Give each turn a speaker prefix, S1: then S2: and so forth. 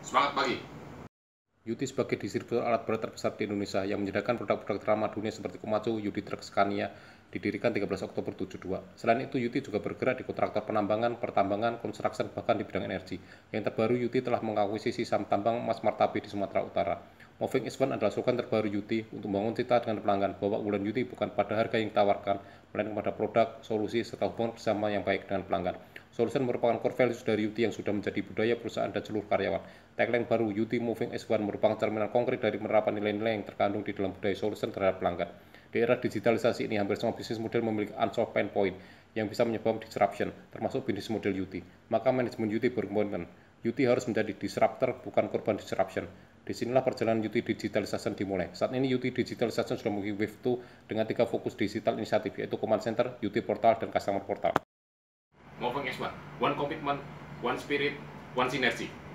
S1: Semangat pagi!
S2: UT sebagai distributor alat berat terbesar di Indonesia yang menyediakan produk-produk ternama dunia seperti Komatsu, UT Truck Scania, didirikan 13 Oktober 72. Selain itu, UT juga bergerak di kontraktor penambangan, pertambangan, konstruksi, bahkan di bidang energi. Yang terbaru, UT telah mengakuisisi saham tambang emas Martabe di Sumatera Utara. Moving is One adalah slogan terbaru UT untuk membangun cita dengan pelanggan bahwa unggulan UT bukan pada harga yang ditawarkan, melainkan pada produk, solusi, serta hubungan bersama yang baik dengan pelanggan. Solution merupakan core values dari UT yang sudah menjadi budaya perusahaan dan seluruh karyawan. Tagline baru UT Moving as One merupakan cerminan konkret dari penerapan nilai-nilai yang terkandung di dalam budaya solution terhadap pelanggan. Di era digitalisasi ini, hampir semua bisnis model memiliki unsolved pain point yang bisa menyebabkan disruption, termasuk bisnis model UT. Maka manajemen UT berkomitmen, UT harus menjadi disruptor, bukan korban disruption. Disinilah perjalanan UT Digitalization dimulai. Saat ini UT Digitalization sudah memiliki Wave 2 dengan 3 fokus digital inisiatif, yaitu Command Center, UT Portal, dan Customer Portal.
S1: Moving as One commitment, one spirit, one synergy.